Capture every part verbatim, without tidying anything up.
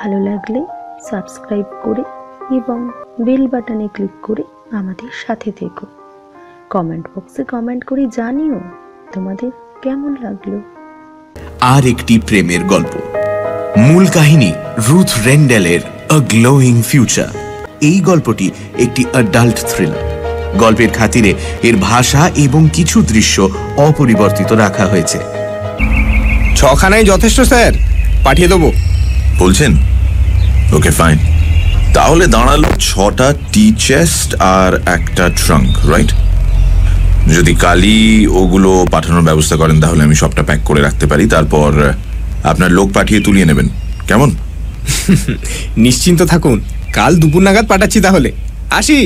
ভালো লাগলে সাবস্ক্রাইব করে এবং বেল বাটনে ক্লিক করে আমাদের সাথে থেকো। কমেন্ট বক্সে কমেন্ট করে জানিও তোমাদের কেমন লাগলো। আর একটি প্রেমের গল্প। মূল কাহিনী রুথ রেন্ডেলের আ গ্লোয়িং ফিউচার। এই গল্পটি একটি অ্যাডাল্ট থ্রিলার। গল্পের খাতিরে এর ভাষা এবং কিছু দৃশ্য অপরিবর্তিত রাখা হয়েছে। ছখানাই যথেষ্ট স্যার, পাঠিয়ে দেবো বলছেন? ওকে ফাইন, তাহলে দাঁড়ালো ছটা টি চেস্ট আর একটা ট্রাঙ্ক, রাইট? যদি কালই ওগুলো পাঠানোর ব্যবস্থা করেন তাহলে আমি সবটা প্যাক করে রাখতে পারি, তারপর আপনার লোক পাঠিয়ে তুলিয়ে নেবেন, কেমন? নিশ্চিন্ত থাকুন, কাল দুপুর নাগাদ পাঠাচ্ছি। তাহলে আসি।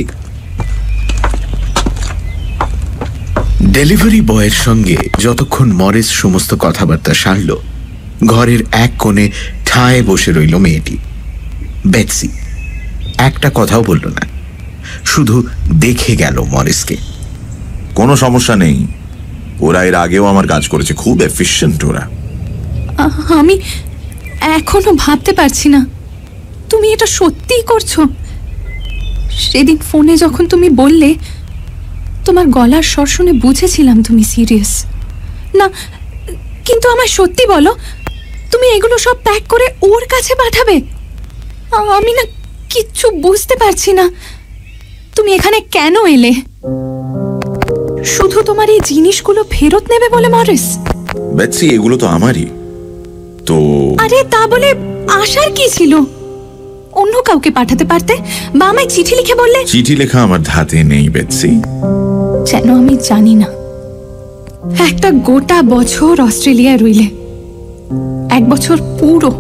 ডেলিভারি বয়ের সঙ্গে যতক্ষণ মরিস সমস্ত কথাবার্তা সারল, ঘরের এক কোণে ঠায় বসে রইল মেয়েটি, বেটসি। একটা কথাও বলল না, শুধু দেখে গেল মরিসকে। কোনো সমস্যা নেই, ওরা এর আগেও আমার কাজ করেছে, খুব এফিশিয়েন্ট ওরা। আমি এখনো ভাবতে পারছি না তুমি এটা সত্যিই করছো। সেদিন ফোনে যখন তুমি বললে, তোমার গলার স্বর শুনে বুঝেছিলাম তুমি সিরিয়াস না। কিন্তু আমায় সত্যি বলো, তুমি এগুলো সব প্যাক করে ওর কাছে পাঠাবে? আমি না কিচ্ছু বুঝতে পারছি না। তুমি এখানে কেন এলে? শুধু তোমার এই জিনিসগুলো ফেরত নেবে বলে মরিস? বেটসি, এগুলো তো আমারই। তো আরে তা বলে আশার কি ছিল? অন্য কাউকে পাঠাতে পারতে, বা আমায় চিঠি লিখে বললে। চিঠি লেখা আমার ধাতে নেই বেটসি। যেন আমি জানি না। একটা গোটা বছর অস্ট্রেলিয়ায় রইলে, এক বছর পুরো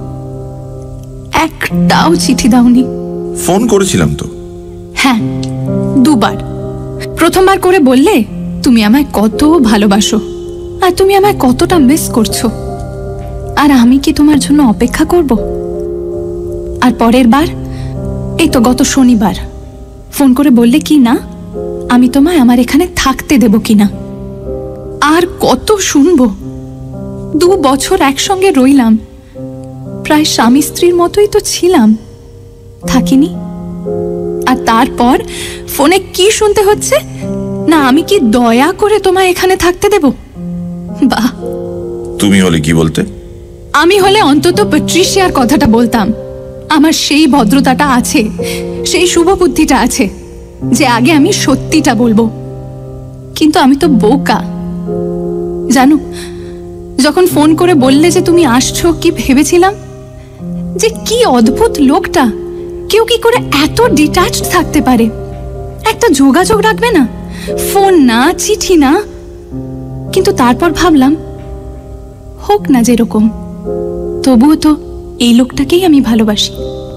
একটাও চিঠি দাওনি। ফোন করেছিলাম তো। হ্যাঁ, দুবার। প্রথমবার করে বললে তুমি আমায় কত ভালোবাসো আর তুমি আমায় কতটা মিস করছো, আর আমি কি তোমার জন্য অপেক্ষা করব? আর পরের বার, এই তো গত শনিবার, ফোন করে বললে কি না আমি তোমায় আমার এখানে থাকতে দেব কিনা। আর কত শুনবো? দু বছর একসঙ্গে রইলাম, প্রায় স্বামী স্ত্রীর মতোই তো ছিলাম, থাকিনি? আর তারপর ফোনে কি শুনতে হচ্ছে না আমি কি দয়া করে তোমায় এখানে থাকতে দেব? বাহ, তুমি হলে কি বলতে? আমি হলে অন্তত প্যাট্রিশিয়ার কথাটা বলতাম। আমার সেই ভদ্রতাটা আছে, সেই শুভ বুদ্ধিটা আছে যে আগে আমি সত্যিটা বলবো। কিন্তু আমি তো বোকা, জানো। যখন ফোন করে বললে যে তুমি আসছো, কি ভেবেছিলাম যে কি অদ্ভুত লোকটা, কেউ কি করে এত ডিট্যাচড থাকতে পারে, একটা যোগাযোগ রাখবে না, ফোন না, চিঠি না। কিন্তু তারপর ভাবলাম, হোক না যেরকম, তবুও তো এই লোকটাকেই আমি ভালোবাসি।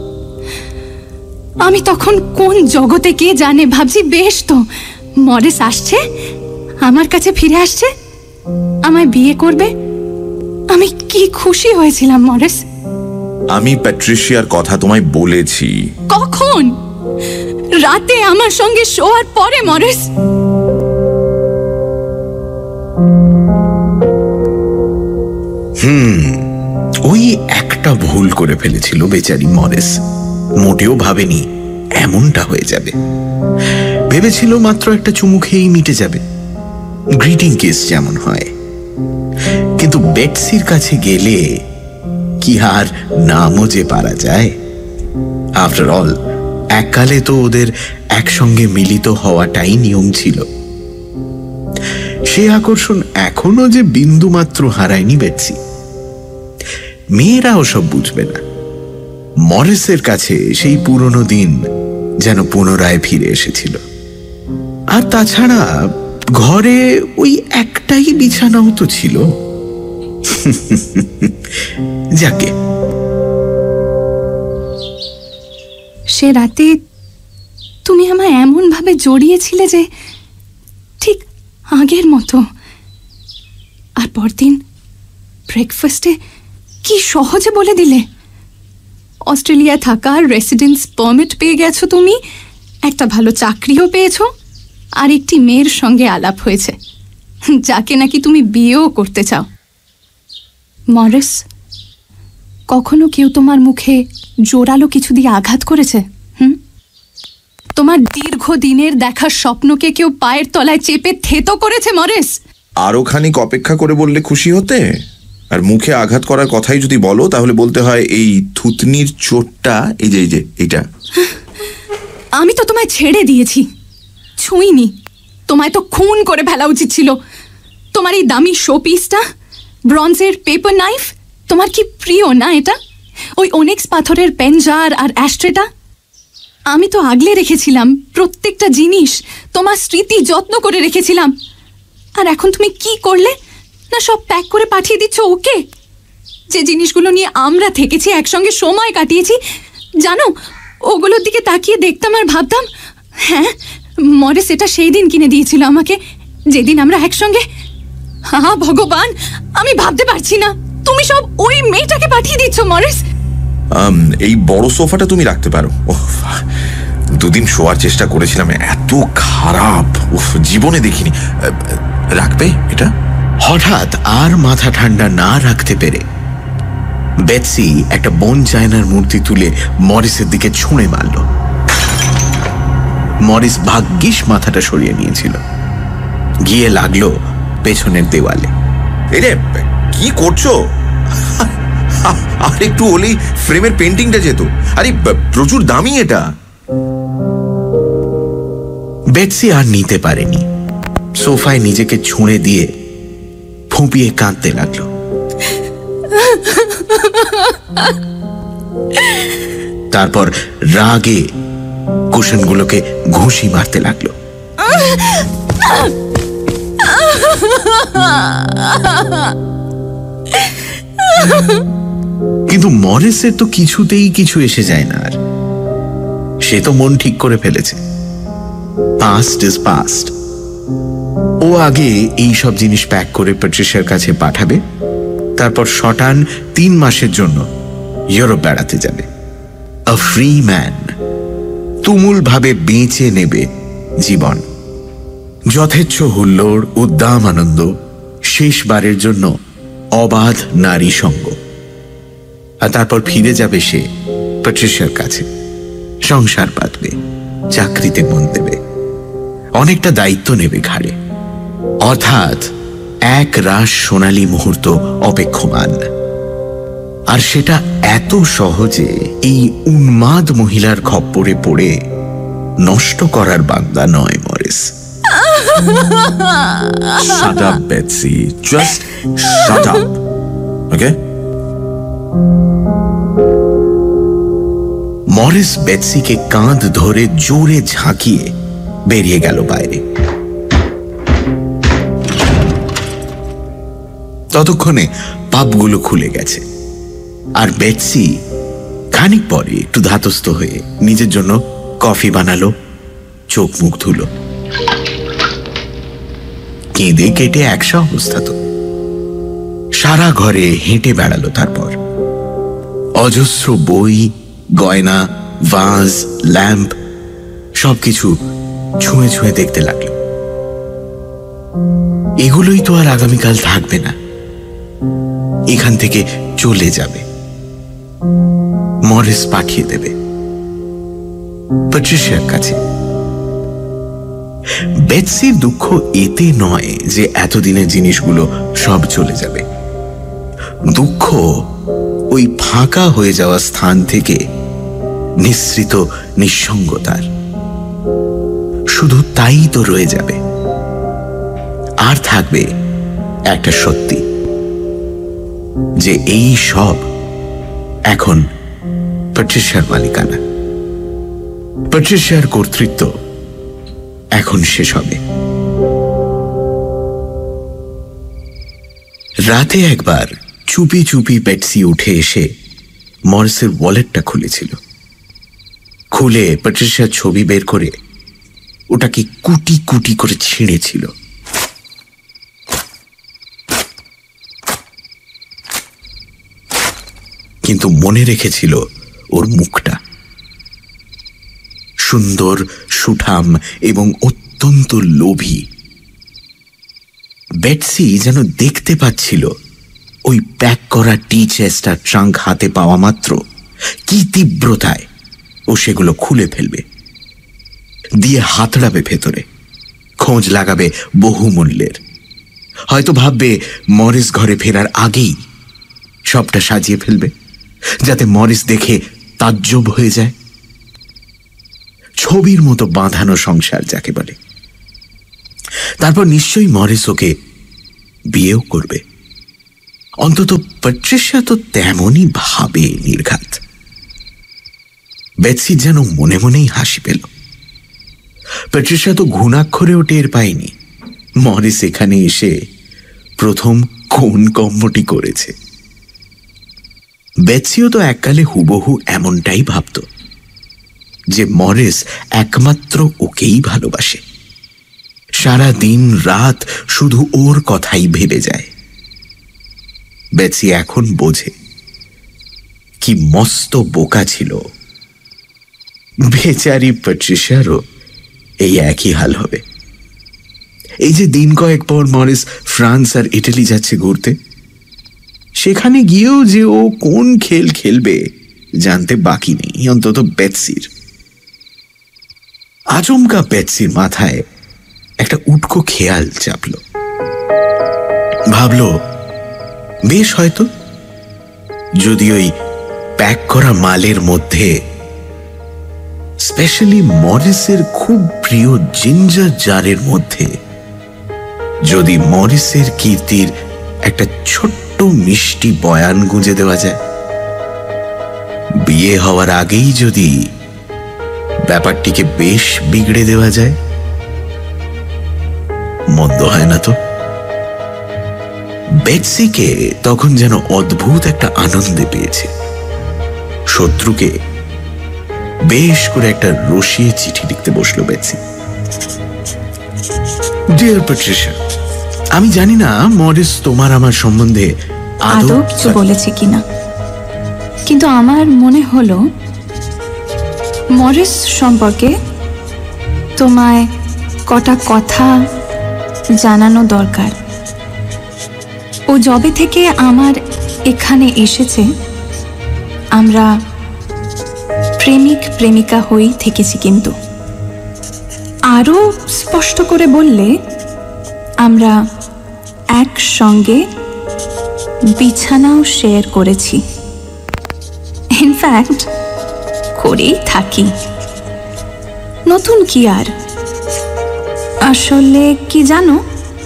আমি তখন কোন জগতে কে জানে, ভাবছি বেশ তো, মরিস আসছে, আমার কাছে ফিরে আসছে, আমায় বিয়ে করবে। আমি কি খুশি হয়েছিলাম মরিস। আমি প্যাট্রিশিয়ার কথা তোমায় বলেছি। কখন? রাতে আমার সঙ্গে শোয়ার পরে মরিস। হুম ওই একটা ভুল করে ফেলেছিল বেচারি মরিস। মোটেও ভাবেনি এমনটা হয়ে যাবে। ভেবেছিল মাত্র একটা চুমু খেয়েই মিটে যাবে, গ্রিটিং কিস যেমন হয়। কিন্তু বেটসির কাছে গেলে কি আর নামও যে পারা যায়? আফটার অল, এককালে তো ওদের একসঙ্গে মিলিত হওয়াটাই নিয়ম ছিল। সে আকর্ষণ এখনো যে বিন্দু মাত্র হারায়নি বেটসি। মেয়েরা ওসব বুঝবে না। মরিসের কাছে সেই পুরনো দিন যেন পুনরায় ফিরে এসেছিল। আর তাছাড়া ঘরে ওই একটাই বিছানাও তো ছিল। যাকে সে রাতে তুমি আমায় এমন ভাবে জড়িয়েছিলে যে ঠিক আগের মতো। আর পরদিন ব্রেকফাস্টে কি সহজে বলে দিলে অস্ট্রেলিয়া থাকার রেসিডেন্স পারমিট পেয়ে গেছো তুমি, একটা ভালো চাকরিও পেয়েছো, আর একটি মেয়ের সঙ্গে আলাপ হয়েছে যাকে নাকি তুমি বিয়েও করতে চাও। মরিস, কখনো কেউ তোমার মুখে জোরালো কিছু দিয়ে আঘাত করেছে? হুম? তোমার দীর্ঘদিনের দেখা স্বপ্নকে কেউ পায়ের তলায় চেপে থেতো করেছে মরিস? আরো খানিক অপেক্ষা করে বললে খুশি হতে, আর মুখে আঘাত করার কথাই যদি বলো তাহলে বলতে হয় এই থুতনির চোটটা, এই যে এই যে এইটা। আমি তো তোমায় ছেড়ে দিয়েছি, ছুঁইনি। তোমায় তো খুন করে ফেলা উচিত ছিল। তোমার এই দামি শো পিসটা, ব্রঞ্জের পেপার নাইফ, তোমার কি প্রিয় না এটা? ওই অনেক্স পাথরের পেনজার আর অ্যাস্ট্রেটা আমি তো আগলে রেখেছিলাম। প্রত্যেকটা জিনিস তোমার স্মৃতি যত্ন করে রেখেছিলাম। আর এখন তুমি কি করলে না, সব প্যাক করে পাঠিয়ে দিচ্ছ ওকে। যে জিনিসগুলো নিয়ে আমরা থেকেছি, একসঙ্গে সময় কাটিয়েছি, জানো, ওগুলোর দিকে তাকিয়ে দেখতাম আর ভাবতাম, হ্যাঁ মরিস এটা সেই দিন কিনে দিয়েছিল আমাকে, যেদিন আমরা একসঙ্গে। হা ভগবান, আমি ভাবতে পারছি না তুমি সব ওই মেয়েটাকে পাঠিয়ে দিচ্ছ মরিস। এই বড় সোফাটা তুমি রাখতে পারো। দুদিন শোয়ার চেষ্টা করেছিলাম, এত খারাপ জীবনে দেখিনি। রাখবে এটা? হঠাৎ আর মাথা ঠান্ডা না রাখতে পেরে বেটসি একটা বোন চায়নার মূর্তি তুলে মরিসের দিকে ছুঁড়ে মারল। মরিস ভাগ্যিস মাথাটা সরিয়ে নিয়েছিল, গিয়ে লাগলো পেছনের দেওয়ালে। এরে কি করছো? আর একটু হলেই ফ্রেমের পেন্টিংটা যেত। আরে প্রচুর দামি এটা। বেটসি আর নিতে পারেনি, সোফায় নিজেকে ছুঁড়ে দিয়ে ফুঁপিয়ে কাঁদতে লাগলো। তারপর রাগে কুশনগুলোকে ঘুষি মারতে লাগলো। কিন্তু মরিসের তো কিছুতেই কিছু এসে যায় না। আর সে তো মন ঠিক করে ফেলেছে, পাস্ট ইজ পাস্ট। ও আগে এই সব জিনিস প্যাক করে প্যাট্রিশিয়ার কাছে পাঠাবে, তারপর শটান তিন মাসের জন্য ইউরোপ বেড়াতে যাবে। আ ফ্রি ম্যান, তুমুল ভাবে বেঁচে নেবে জীবন। যথেচ্ছ হুল্লোড়, উদ্দাম আনন্দ, শেষবারের জন্য অবাধ নারী সঙ্গ। আর তারপর ফিরে যাবে সে প্যাট্রিশিয়ার কাছে, সংসার পাতবে, চাকরিতে মন দেবে, অনেকটা দায়িত্ব নেবে ঘাড়ে। অর্থাৎ এক রাশ সোনালী মুহূর্ত অপেক্ষমান। আর সেটা এত সহজে এই উন্মাদ মহিলার খপ্পরে পড়ে নষ্ট করার বান্দা নয় Morris. Shut up, Betsy. Just shut up. Okay? Morris বেটসিকে কাঁধ ধরে জোরে ঝাঁকিয়ে বেরিয়ে গেল বাইরে। ততক্ষণে পাবগুলো খুলে গেছে, আর বেটসি খানিক পরে একটু ধাতস্থ হয়ে নিজের জন্য কফি বানালো, চোখ মুখ ধুলো। কেঁদে কেটে একশো অবস্থা তো। সারা ঘরে হেঁটে বেড়ালো। তারপর অজস্র বই, গয়না, ভাজ, ল্যাম্প সবকিছু ছুঁয়ে ছুঁয়ে দেখতে লাগলো। এগুলোই তো আর আগামীকাল থাকবে না, এখান থেকে চলে যাবে। মরিস পাঠিয়ে দেবে প্যাট্রিশিয়ার কাছে। বেটসির দুঃখ এতে নয় যে এতদিনের জিনিসগুলো সব চলে যাবে। দুঃখ ওই ফাঁকা হয়ে যাওয়া স্থান থেকে নিঃসৃত নিঃসঙ্গতার। শুধু তাই তো রয়ে যাবে। আর থাকবে একটা সত্যি, যে এই সব এখন প্যাট্রিশিয়ার মালিকানা। প্যাট্রিশিয়ার কর্তৃত্ব এখন শেষ হবে। রাতে একবার চুপি চুপি বেটসি উঠে এসে মরিসের ওয়ালেটটা খুলেছিল। খুলে প্যাট্রিশিয়ার ছবি বের করে ওটাকে কুটি কুটি করে ছিঁড়েছিল। কিন্তু মনে রেখেছিল ওর মুখটা, সুন্দর, সুঠাম এবং অত্যন্ত লোভী। বেটসি যেন দেখতে পাচ্ছিল ওই প্যাক করা টি চেস্ট আর ট্রাঙ্ক হাতে পাওয়া মাত্র কি তীব্রতায় ও সেগুলো খুলে ফেলবে, দিয়ে হাতড়াবে ভেতরে, খোঁজ লাগাবে বহু মূল্যের। হয়তো ভাববে মরিস ঘরে ফেরার আগেই সবটা সাজিয়ে ফেলবে, যাতে মরিস দেখে তাজ্জব হয়ে যায়। ছবির মতো বাঁধানো সংসার যাকে বলে। তারপর নিশ্চয়ই মরিস ওকে বিয়েও করবে। অন্তত প্যাট্রিশিয়া তো তেমনই ভাবে নির্ঘাত। বেটসি যেন মনে মনেই হাসি পেল। প্যাট্রিশিয়া তো ঘুণাক্ষরেও টের পায়নি মরিস এখানে এসে প্রথম কোন কর্মটি করেছে। বেটসিও তো এককালে হুবহু এমনটাই ভাবত, যে মরিস একমাত্র ওকেই ভালোবাসে, সারা দিন রাত শুধু ওর কথাই ভেবে যায়। বেটসি এখন বোঝে কি মস্ত বোকা ছিল। বেচারি প্যাট্রিশিয়ারও এই একই হাল হবে। এই যে দিন কয়েক পর মরিস ফ্রান্স আর ইটালি যাচ্ছে ঘুরতে, সেখানে গিয়েও যে ও কোন খেল খেলবে জানতে বাকি নেই অন্তত বেটসির। আচমকা বেটসির মাথায় একটা উটকো খেয়াল চাপল। ভাবল, বেশ হয়তো যদি ওই প্যাক করা মালের মধ্যে স্পেশালি মরিসের খুব প্রিয় জিঞ্জার জারের মধ্যে যদি মরিসের কীর্তির একটা ছোট্ট মিষ্টি বয়ান গুঁজে দেওয়া যায়, বিয়ে হওয়ার আগেই যদি ব্যাপারটিকে বেশ বিগড়ে দেওয়া যায়, মন্দ হয় না তো। বেটসিকে তখন যেন অদ্ভুত একটা আনন্দে পেয়েছে। শত্রুকে বেশ করে একটা রসিয়ে চিঠি লিখতে বসলো বেটসি। ডিয়ার প্যাট্রিশিয়া, আমি জানি না মরিস তোমার আমার সম্বন্ধে আদৌ কিছু বলেছে কিনা, কিন্তু আমার মনে হলো মরিস সম্পর্কে তোমায় কটা কথা জানানো দরকার। ও যবে থেকে আমার এখানে এসেছে আমরা প্রেমিক প্রেমিকা হয়েই থেকেছি, কিন্তু আরো স্পষ্ট করে বললে আমরা একসঙ্গে বিছানাও শেয়ার করেছি। ইনফ্যাক্ট করেই থাকি। নতুন কি আর? আসলে কি জানো,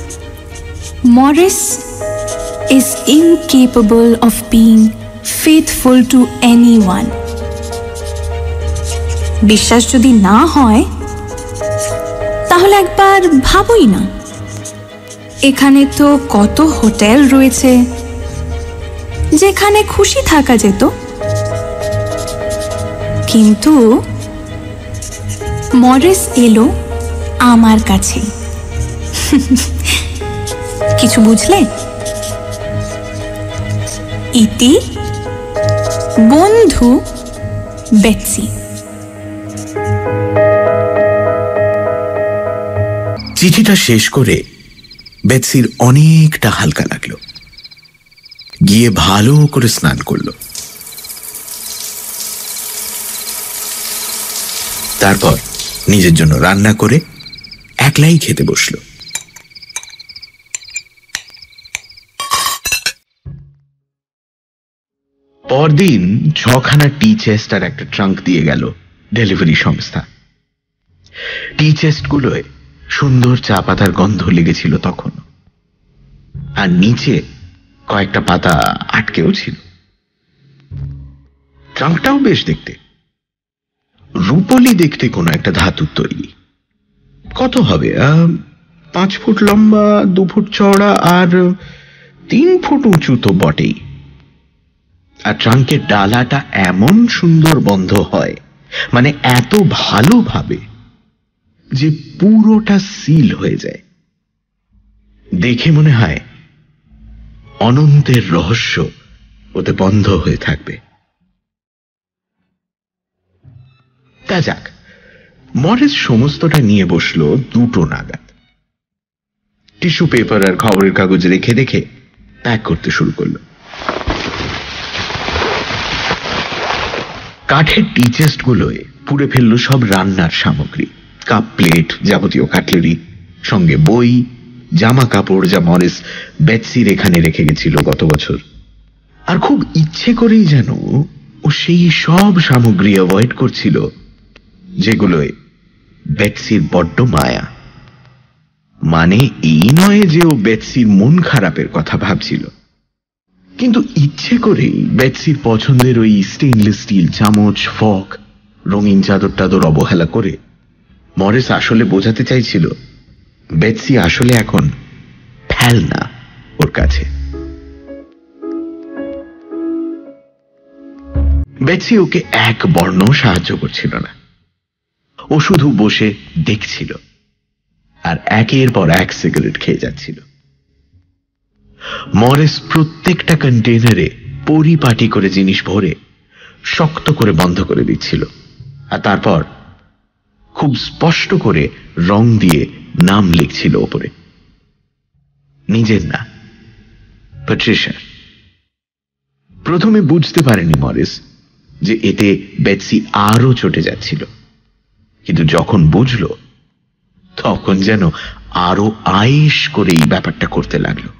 Morris is incapable of being faithful to anyone. বিশ্বাস যদি না হয় তাহলে একবার ভাবোই না। এখানে তো কত হোটেল রয়েছে যেখানে খুশি থাকা যেত, কিন্তু মরিস এলো আমার কাছে। কিছু বুঝলে? ইতি বন্ধু বেটসি। চিঠিটা শেষ করে বেটসির অনেকটা হালকা লাগলো। গিয়ে ভালো করে স্নান করলো। তারপর নিজের জন্য রান্না করে একলাই খেতে বসলো। পরদিন ছখানা টি চেস্ট আর একটা ট্রাঙ্ক দিয়ে গেল ডেলিভারি সংস্থা। টি চেস্ট গুলোয় সুন্দর চা পাতার গন্ধ লেগেছিল তখন, আর নিচে কয়েকটা পাতা আটকেও ছিল। ট্রাঙ্কটাও বেশ দেখতে, রূপলি দেখতে কোনো একটা ধাতুর তৈরি। কত হবে, পাঁচ ফুট লম্বা, দু ফুট চওড়া আর তিন ফুট উঁচু তো বটেই। আর ট্রাঙ্কের ডালাটা এমন সুন্দর বন্ধ হয়, মানে এত ভালোভাবে যে পুরোটা সিল হয়ে যায়। দেখে মনে হয় অনন্তের রহস্য ওতে বন্ধ হয়ে থাকবে। তা যাক, মরিস সমস্তটা নিয়ে বসলো দুটো নাগাদ। টিস্যু পেপার আর খবরের কাগজ রেখে রেখে প্যাক করতে শুরু করলো। কাঠের টি চেস্ট গুলোয় পুড়ে ফেললো সব রান্নার সামগ্রী, কাপ প্লেট, যাবতীয় কাটলেরি, সঙ্গে বই, জামা কাপড় যা মরিস বেটসির এখানে রেখে গেছিল গত বছর। আর খুব ইচ্ছে করেই যেন ও সেই সব সামগ্রী অ্যাভয়েড করছিল যেগুলোয় বেটসির বড্ড মায়া। মানে এই নয় যে ও বেটসির মন খারাপের কথা ভাবছিল, কিন্তু ইচ্ছে করেই বেটসির পছন্দের ওই স্টেইনলেস স্টিল চামচ, ফক, রঙিন চাদর টাদর অবহেলা করে মরিস আসলে বোঝাতে চাইছিল বেটসি আসলে এখন ফেলনা ওর কাছে। বেটসি ওকে এক বর্ণ সাহায্য করছিল না, ও শুধু বসে দেখছিল আর একের পর এক সিগারেট খেয়ে যাচ্ছিল। মরিস প্রত্যেকটা কন্টেনারে পরিপাটি করে জিনিস ভরে শক্ত করে বন্ধ করে দিচ্ছিল, আর তারপর খুব স্পষ্ট করে রং দিয়ে নাম লিখছিল ওপরে, নিজের না, প্যাট্রিশিয়ার। প্রথমে বুঝতে পারেনি মরিস যে এতে বেটসি আরো চটে যাচ্ছিল, কিন্তু যখন বুঝল তখন যেন আরো আয়েশ করে এই ব্যাপারটা করতে লাগলো।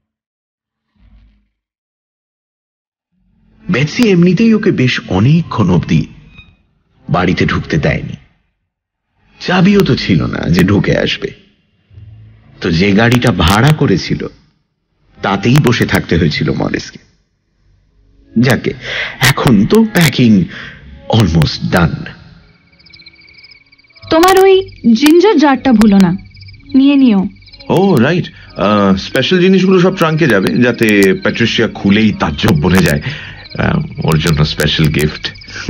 বেটসি এমনিতেই ওকে বেশ অনেকক্ষণ অবধি বাড়িতে ঢুকতে দেয়নি, চাবিও তো ছিল না যে ঢুকে আসবে। তো যে গাড়িটা ভাড়া করেছিল তাতেই বসে থাকতে হয়েছিল মরিসকে। যাকে এখন তো প্যাকিং অলমোস্ট ডান। তোমার ওই জিঞ্জার জারটা ভুলো না, নিয়ে নিও। ও রাইট, স্পেশাল জিনিসগুলো সব ট্রাঙ্কে যাবে, যাতে প্যাট্রিশিয়া খুলেই তাজ্জব বনে যায়। ওর জন্য স্পেশাল গিফট।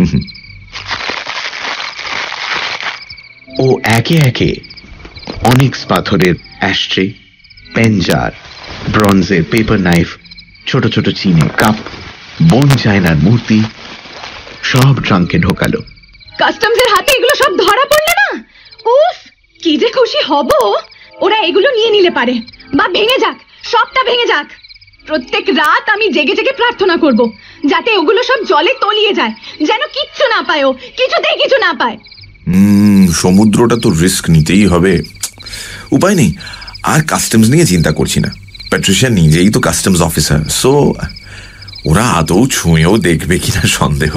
ও একে একে অনিক্স পাথরের অ্যাশট্রে, পেন জার, ব্রঞ্জের পেপার নাইফ, ছোট ছোট চিনি কাপ, বোন চায়নার মূর্তি সব ট্রাঙ্কে ঢোকালো। কাস্টমসের হাতে এগুলো সব ধরা পড়লে না, উফ কি যে খুশি হব। ওরা এগুলো নিয়ে নিলে পারে, বা ভেঙে যাক, সবটা ভেঙে যাক। প্রত্যেক রাত আমি জেগে জেগে প্রার্থনা করব যাতে ওগুলো সব জলে তলিয়ে যায়, যেন কিচ্ছু না পায়, ও কিছুতেই কিছু না পায়। হুম সমুদ্রটা তো রিস্ক নিতেই হবে, উপায় নেই। আর কাস্টমস নিয়ে চিন্তা করছি না, প্যাট্রিশিয়া নিজেই তো কাস্টমস অফিসার, সো ওরা আদৌ ছুঁয়েও দেখবে কিনা সন্দেহ।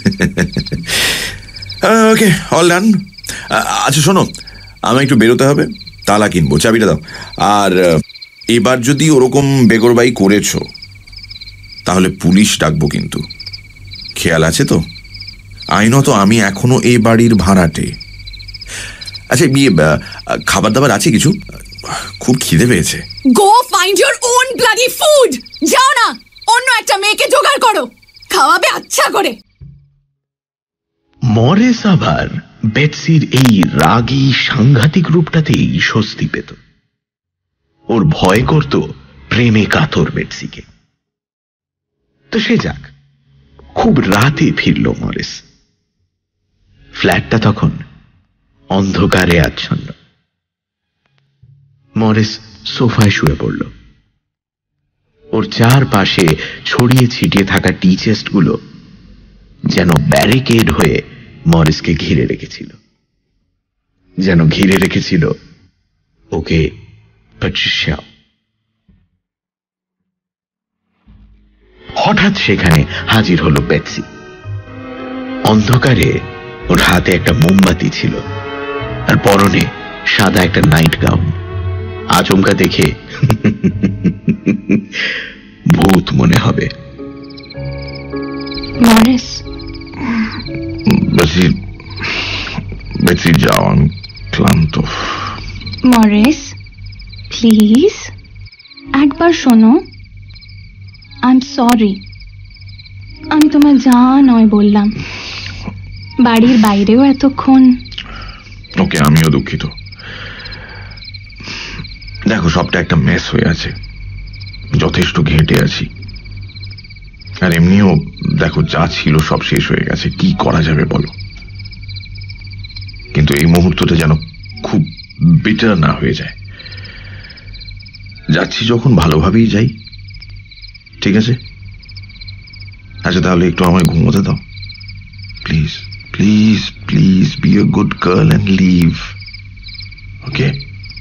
Okay, all done. আচ্ছা শোনো, আমি একটু বেরোতে হবে, তালা কিনবো, চাবিটা দাও। আর এবার যদি ওরকম বেগরবাই করেছ তাহলে পুলিশ ডাকবো কিন্তু, খেয়াল আছে তো? আইনত আমি এখনো এ বাড়ির ভাড়াটে। আচ্ছা বিয়ে খাবার দাবার আছে কিছু? খুব খিদে পেয়েছে। Go find your own bloody food. যাও না, অন্য একটা মেয়েকে জোগাড় করো, খাওয়াবে আচ্ছা করে। মরিস আবার বেটসির এই রাগী সাংঘাতিক রূপটাতেই স্বস্তি পেত। ওর ভয় করত প্রেমে কাতর বেটসিকে। তো সে যাক, খুব রাতে ফিরল মরিস। ফ্ল্যাটটা তখন অন্ধকারে আচ্ছন্ন। মরিস সোফায় শুয়ে পড়ল। ওর চারপাশে ছড়িয়ে ছিটিয়ে থাকা টি চেস্টগুলো যেন ব্যারিকেড হয়ে মরিসকে ঘিরে রেখেছিল, যেন ঘিরে রেখেছিল ওকে প্যাট্রিশিয়া। হঠাৎ সেখানে হাজির হলো বেটসি। অন্ধকারে ওর হাতে একটা মোমবাতি ছিল আর পরনে সাদা একটা নাইট গাউন। আচমকা দেখে ভূত মনে হবে। মরিস, বেশি বেশি যাও, আমি ক্লান্ত। মরিস প্লিজ একবার শোনো। আই এম সরি, আমি তোমার যা নয় বললাম। বাড়ির বাইরেও এতক্ষণ। ওকে, আমিও দুঃখিত। দেখো, সবটা একটা মেস হয়ে আছে, যথেষ্ট ঘেঁটে আছি। আর এমনিও দেখো, যা ছিল সব শেষ হয়ে গেছে, কি করা যাবে বলো? কিন্তু এই মুহূর্তটা যেন খুব বিটার না হয়ে যায়। যাচ্ছি যখন ভালোভাবেই যাই, ঠিক আছে? আচ্ছা তাহলে একটু আমায় ঘুমোতে দাও please please please be a good girl and leave okay.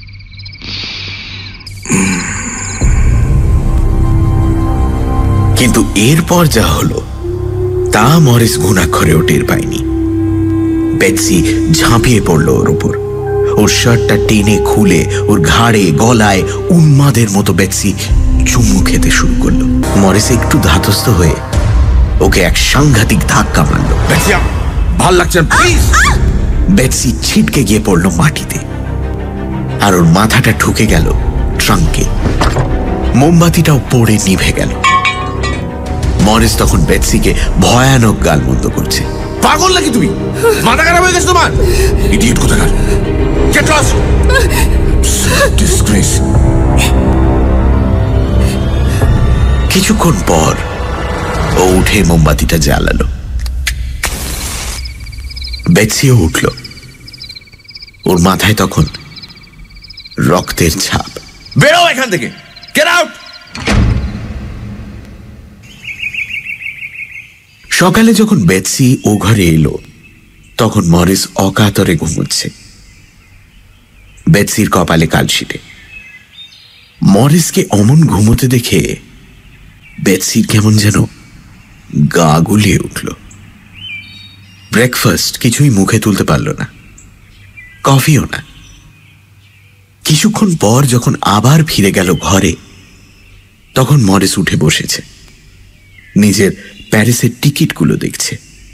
কিন্তু এরপর যা হলো তা মরিস ঘুণাক্ষরেও টের পায়নি। বেটসি ঝাঁপিয়ে পড়ল ওর উপর, ওর শার্টটা টেনে খুলে ওর ঘাড়ে গলায় উন্মাদের মতো বেটসি চুমু খেতে শুরু করলো। মরিস একটু ধাতস্থ হয়ে ওকে এক সাংঘাতিক ধাক্কা মারল। ভাল লাগছে প্লিজ। বেটসি ছিটকে গিয়ে পড়লো মাটিতে, আর ওর মাথাটা ঠুকে গেল ট্রাঙ্কে। মোমবাতিটাও পড়ে নিভে গেল। মরিস তখন বেটসিকে ভয়ানক গালমন্দ করছে। পাগল নাকি তুমি? মাথা খারাপ হয়ে গেছে তোমার? ইডিয়েট কোথাকার! Get lost! ডিসগ্রেস! কিছুক্ষণ পর ও উঠে মোমবাতিটা জ্বালালো। বেটসিও উঠল। ওর মাথায় তখন রক্তের ছাপ। বেরো এখান থেকে! Get out! সকালে যখন বেটসি ও ঘরে এলো তখন মরিস অকাতরে ঘুমোচ্ছে, বেটসির কপালে কালশিটে। মরিসকে অমন ঘুমোতে দেখে বেটসির কেমন যেন গা গুলিয়ে উঠল। ব্রেকফাস্ট কিছুই মুখে তুলতে পারল না, কফিও না। কিছুক্ষণ পর যখন আবার ফিরে গেল ঘরে তখন মরিস উঠে বসেছে, নিজের প্যারিসের টিকিটগুলো দেখছে।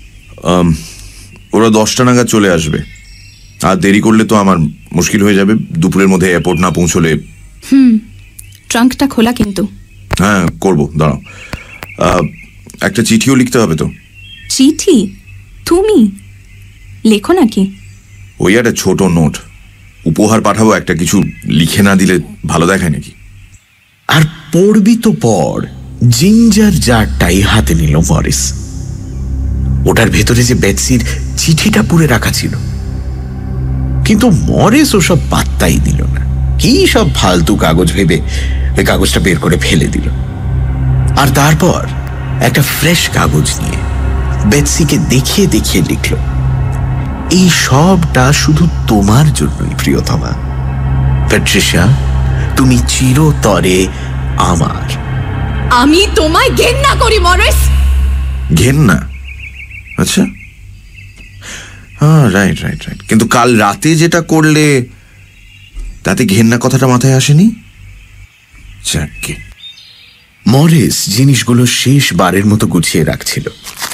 ওরা দশটা নাগাদ চলে আসবে, আর দেরি করলে তো আমার মুশকিল হয়ে যাবে। দুপুরের মধ্যে এয়ারপোর্ট না পৌঁছলে। হুম ট্রাঙ্কটা খোলা কিন্তু। হ্যাঁ করবো, দাঁড়াও। একটা চিঠিও লিখতে হবে তো। চিঠি? তুমি লেখো নাকি? ওই একটা ছোট নোট উপহার পাঠাবো, একটা কিছু লিখে না দিলে ভালো দেখায় নাকি? আর পড়বি তো পড়। জিঞ্জার জারটাই হাতে নিল মরিস। ওটার ভেতরে যে বেটসির চিঠিটা পুরে রাখা ছিল, কিন্তু মরিস ওসব পাত্তাই দিল না। কি সব ফালতু কাগজ ভেবে ওই কাগজটা বের করে ফেলে দিল। আর তারপর একটা ফ্রেশ কাগজ নিয়ে বেটসিকে দেখিয়ে দেখিয়ে লিখল, এই সবটা শুধু তোমার জন্যই প্রিয়তমা। প্যাট্রিশিয়া, তুমি চিরতরে আমার। আমি তোমায় ঘেন্না করি মরিস। ঘেন্না? আচ্ছা, হ্যাঁ রাইট রাইট রাইট কিন্তু কাল রাতে যেটা করলে তাতে ঘেন্না কথাটা মাথায় আসেনি। যাকে মরিস জিনিসগুলো শেষবারের মতো গুছিয়ে রাখছিল।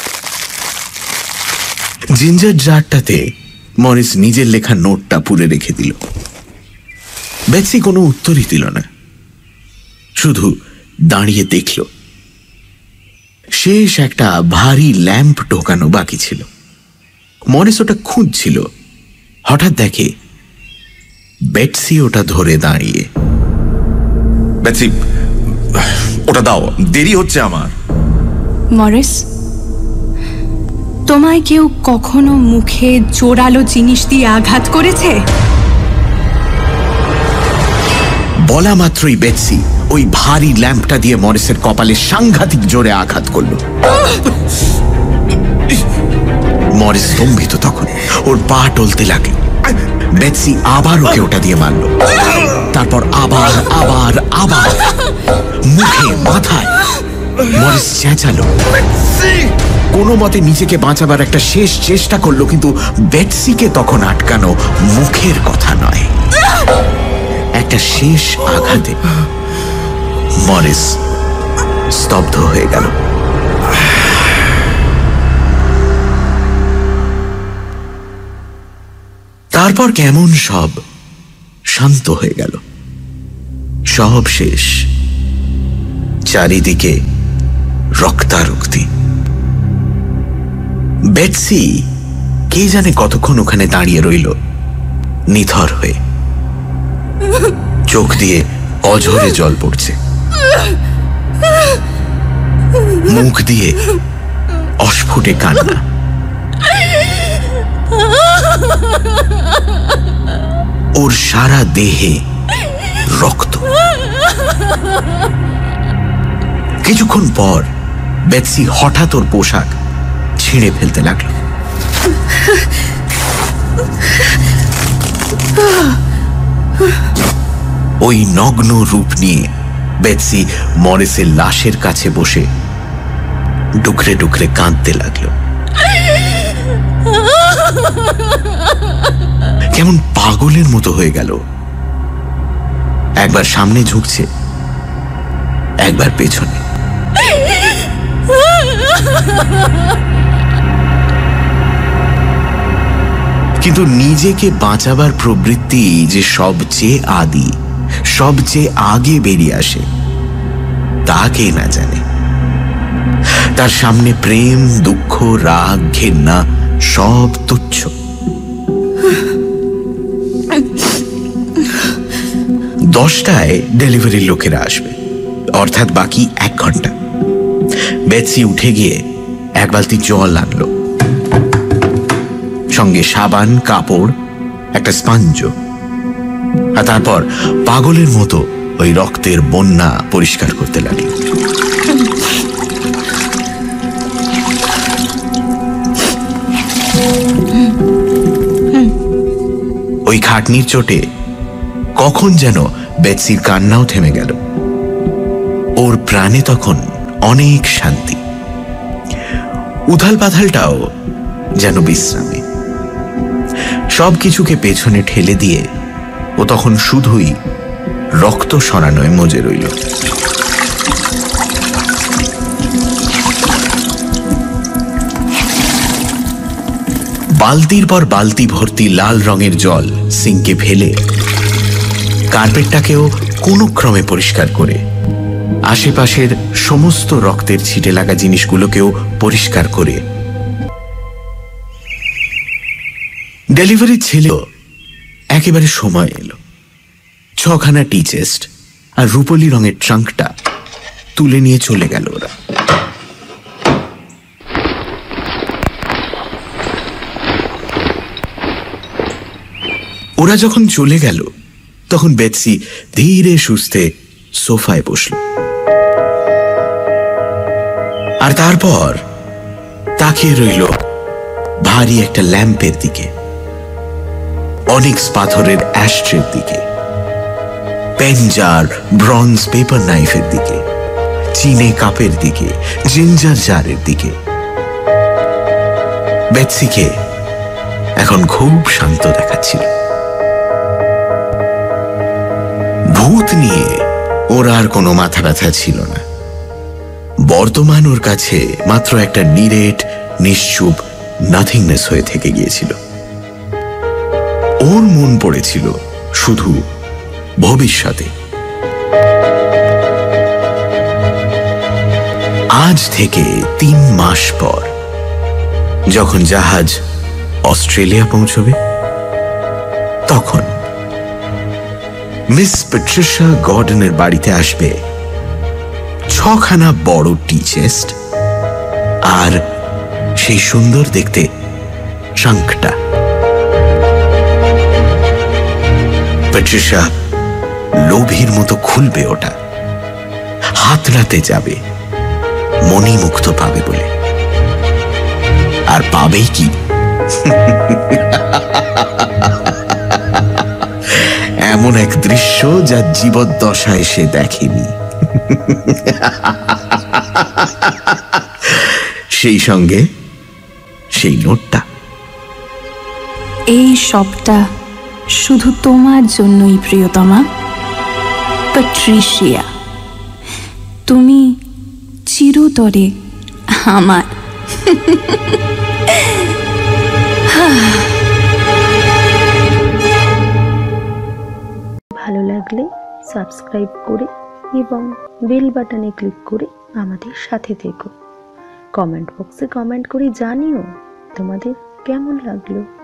জিঞ্জার জারটাতে মরিস নিজের লেখা নোটটা পুরে রেখে দিল। বেটসি কোনো উত্তরই দিল না, শুধু দাঁড়িয়ে দেখল। শেষ একটা ভারী ল্যাম্প ঢোকানো বাকি ছিল। মরিস ওটা খুঁজছিল, হঠাৎ দেখে বেটসি ওটা ধরে দাঁড়িয়ে। বেটসি, ওটা দাও, দেরি হচ্ছে আমার। মরিস, তোমায় কেউ কখনো মুখে জোরালো জিনিস দিয়ে আঘাত করেছে? বলা মাত্রই বেটসি ওই ভারী ল্যাম্পটা দিয়ে মরিসের কপালে সাংঘাতিক জোরে আঘাত করল। মরিস স্তম্ভিত তখন, ওর পা টলতে লাগে। বেটসি আবার ওকে ওটা দিয়ে মারল, তারপর আবার আবার আবার মুখে, মাথায়। মরিস চেঁচালো, কোনো মতে নিজেকে বাঁচাবার একটা শেষ চেষ্টা করলো, কিন্তু বেটসিকে তখন আটকানো মুখের কথা নয়। একটা শেষ আঘাতে মরিস স্তব্ধ হয়ে গেল। তারপর কেমন সব শান্ত হয়ে গেল, সব শেষ। চারিদিকে রক্তারক্তি। বেটসি কে জানে কতক্ষণ ওখানে দাঁড়িয়ে রইল নিথর হয়ে, চোখ দিয়ে অঝরে জল পড়ছে, মুখ দিয়ে অস্ফুটে কান্না। ওর সারা দেহে রক্ত। কিছুক্ষণ পর বেটসি হঠাৎ ওর পোশাক ছিঁড়ে ফেলতে লাগলো। ওই নগ্ন রূপ নিয়ে বেটসি মরিসের লাশের কাছে বসে ডুকরে ডুকরে কাঁদতে লাগলো। কেমন পাগলের মতো হয়ে গেল। একবার সামনে ঝুঁকছে, একবার পেছনে। কিন্তু নিজেকে বাঁচাবার প্রবৃত্তি যে সবচেয়ে আদি, সবচেয়ে আগে বেরিয়ে আসে তা কে না জানে। তার সামনে প্রেম, দুঃখ, রাগ, ঘেন্না সব তুচ্ছ। দশটায় ডেলিভারির লোকেরা আসবে, অর্থাৎ বাকি এক ঘন্টা। বেটসি উঠে গিয়ে এক বালতি জল আনলো, সঙ্গে সাবান, কাপড়, একটা স্পঞ্জ। আর তারপর পাগলের মতো ওই রক্তের বন্যা পরিষ্কার করতে লাগলো। ওই খাটনির চোটে কখন যেন বেটসির কান্নাও থেমে গেল। ওর প্রাণে তখন অনেক শান্তি। উথাল পাথালটাও যেন বিশ্রামে। সবকিছুকে পেছনে ঠেলে দিয়ে ও তখন শুধুই রক্ত সরানোয় মজে রইল। বালতির পর বালতি ভর্তি লাল রঙের জল সিঙ্কে ফেলে কার্পেটটাকেও কোনো ক্রমে পরিষ্কার করে আশেপাশের সমস্ত রক্তের ছিটে লাগা জিনিসগুলোকেও পরিষ্কার করে ডেলিভারির ছেলেও একেবারে সময় এলো। ছখানা টি চেস্ট আর রূপলি রঙের ট্রাঙ্কটা তুলে নিয়ে চলে গেল ওরা। ওরা যখন চলে গেল তখন বেটসি ধীরে সুস্থে সোফায় বসল। আর তারপর তাকিয়ে রইল ভারী একটা ল্যাম্পের দিকে, অনিক্স পাথরের অ্যাশট্রের দিকে, পেনজার, ব্রঞ্জ পেপার নাইফের দিকে, চিনে কাপের দিকে, জিঞ্জার জারের দিকে। বেটসিকে এখন খুব শান্ত দেখাচ্ছিল। ভূত নিয়ে ওর আর কোনো মাথা ব্যথা ছিল না। বর্তমান ওর কাছে মাত্র একটা নিরেট, নিশ্চুপ নাথিংনেস হয়ে থেকে গিয়েছিল। ওর মন পড়েছিল শুধু ভবিষ্যতে। আজ থেকে তিন মাস পর যখন জাহাজ অস্ট্রেলিয়া পৌঁছবে, তখন মিস প্যাট্রিশিয়া গর্ডনের বাড়িতে আসবে ছখানা বড় টি চেস্ট আর সেই সুন্দর দেখতে ট্রাঙ্কটা। প্যাট্রিশিয়া লোভীর মতো খুলবে ওটা, হাতড়াতে যাবে, মণিমুক্ত পাবে বলে। আর পাবেই কি? এমন এক দৃশ্য যা জীবদ্দশায় সে দেখেনি। সেই সঙ্গে সেই নোটটা। এই সবটা শুধু তোমার জন্যই প্রিয়তমা প্যাট্রিশিয়া। তুমি চিরতরে আমার। ভালো লাগলে সাবস্ক্রাইব করে এবং বেল বাটনে ক্লিক করে আমাদের সাথে থেকো। কমেন্ট বক্সে কমেন্ট করে জানিও তোমাদের কেমন লাগলো।